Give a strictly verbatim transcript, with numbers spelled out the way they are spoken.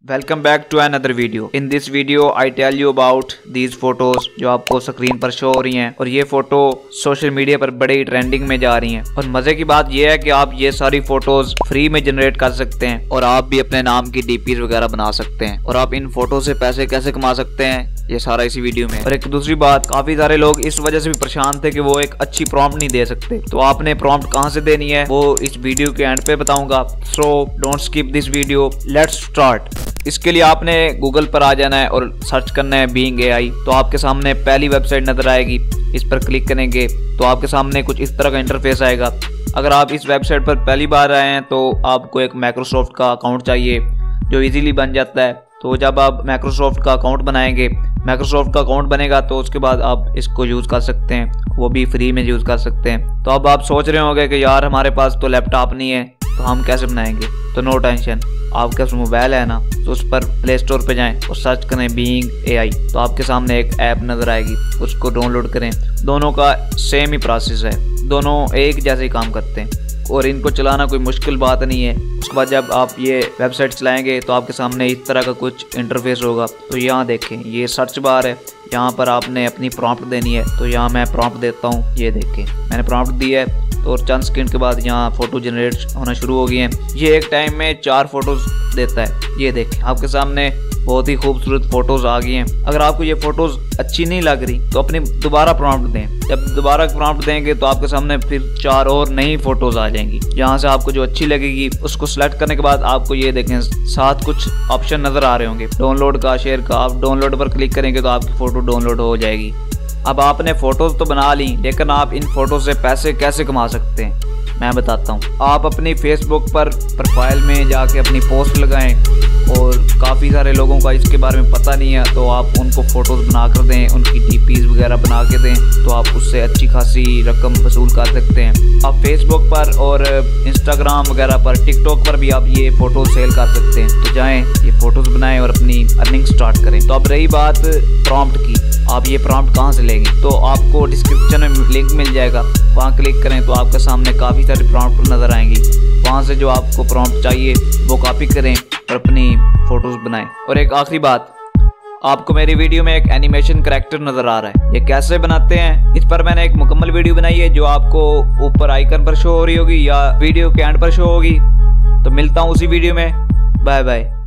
Welcome back to another video. In this video I tell you about these photos जो आपको screen पर show हो रही हैं, और ये फोटो सोशल मीडिया पर बड़ी ट्रेंडिंग में जा रही हैं। और मजे की बात यह है कि आप ये सारी फोटोज फ्री में जनरेट कर सकते हैं और आप भी अपने नाम की डीपीज वगैरह बना सकते हैं। और आप इन फोटो से पैसे कैसे कमा सकते हैं ये सारा इसी वीडियो में। और एक दूसरी बात, काफी सारे लोग इस वजह से भी परेशान थे कि वो एक अच्छी प्रॉम्प्ट नहीं दे सकते, तो आपने प्रॉम्प्ट कहाँ से देनी है वो इस वीडियो के एंड पे बताऊंगा। So don't skip this video, let's start. इसके लिए आपने गूगल पर आ जाना है और सर्च करना है बीइंग एआई। तो आपके सामने पहली वेबसाइट नजर आएगी, इस पर क्लिक करेंगे तो आपके सामने कुछ इस तरह का इंटरफेस आएगा। अगर आप इस वेबसाइट पर पहली बार आए हैं तो आपको एक माइक्रोसॉफ्ट का अकाउंट चाहिए जो इजीली बन जाता है। तो जब आप माइक्रोसॉफ्ट का अकाउंट बनाएंगे, माइक्रोसॉफ्ट का अकाउंट बनेगा तो उसके बाद आप इसको यूज़ कर सकते हैं, वो भी फ्री में यूज़ कर सकते हैं। तो अब आप सोच रहे होंगे कि यार हमारे पास तो लैपटॉप नहीं है तो हम कैसे बनाएंगे। तो नो टेंशन, आपके पास मोबाइल है ना, तो उस पर प्ले स्टोर पे जाएं और सर्च करें बीइंग एआई। तो आपके सामने एक ऐप नज़र आएगी, उसको डाउनलोड करें। दोनों का सेम ही प्रोसेस है, दोनों एक जैसे ही काम करते हैं और इनको चलाना कोई मुश्किल बात नहीं है। उसके बाद जब आप ये वेबसाइट चलाएंगे तो आपके सामने इस तरह का कुछ इंटरफेस होगा। तो यहाँ देखें, ये सर्च बार है, यहाँ पर आपने अपनी प्रॉम्प्ट देनी है। तो यहाँ मैं प्रॉम्प्ट देता हूँ, ये देखें मैंने प्रॉम्प्ट दिया है। तो और चंद सेकंड के बाद यहाँ फ़ोटो जनरेट होना शुरू हो गई हैं। ये एक टाइम में चार फोटोज़ देता है। ये देखें आपके सामने बहुत ही खूबसूरत फोटोज़ आ गई हैं। अगर आपको ये फ़ोटोज़ अच्छी नहीं लग रही तो अपनी दोबारा प्रॉम्प्ट दें। जब दोबारा प्रॉम्प्ट देंगे तो आपके सामने फिर चार और नई फ़ोटोज़ आ जाएंगी। यहाँ से आपको जो अच्छी लगेगी उसको सिलेक्ट करने के बाद आपको ये देखें साथ कुछ ऑप्शन नज़र आ रहे होंगे, डाउनलोड का, शेयर का। आप डाउनलोड पर क्लिक करेंगे तो आपकी फ़ोटो डाउनलोड हो जाएगी। अब आपने फ़ोटोज़ तो बना ली, लेकिन आप इन फ़ोटो से पैसे कैसे कमा सकते हैं मैं बताता हूँ। आप अपनी फेसबुक पर प्रोफाइल में जाके अपनी पोस्ट लगाएं, और काफ़ी सारे लोगों का इसके बारे में पता नहीं है तो आप उनको फ़ोटोज़ बना कर दें, उनकी डीपीज़ वगैरह बना के दें, तो आप उससे अच्छी खासी रकम वसूल कर सकते हैं। आप फेसबुक पर और इंस्टाग्राम वगैरह पर, टिकटॉक पर भी आप ये फ़ोटो सेल कर सकते हैं। तो जाएँ, ये फ़ोटोज़ बनाएं और अपनी अर्निंग स्टार्ट करें। तो अब रही बात प्रॉम्प्ट की, आप ये प्रॉम्प्ट कहाँ से लेंगे, तो आपको डिस्क्रिप्शन में लिंक मिल जाएगा, वहाँ क्लिक करें तो आपके सामने काफ़ी सारी प्रॉम्प्ट नज़र आएंगी। वहाँ से जो आपको प्रॉम्प्ट चाहिए वो कॉपी करें और अपनी फ़ोटोज़ बनाएं। और एक आखिरी बात, आपको मेरी वीडियो में एक एनिमेशन कैरेक्टर नज़र आ रहा है, ये कैसे बनाते हैं इस पर मैंने एक मुकम्मल वीडियो बनाई है जो आपको ऊपर आइकन पर शो हो रही होगी या वीडियो के एंड पर शो होगी। तो मिलता हूँ उसी वीडियो में, बाय बाय।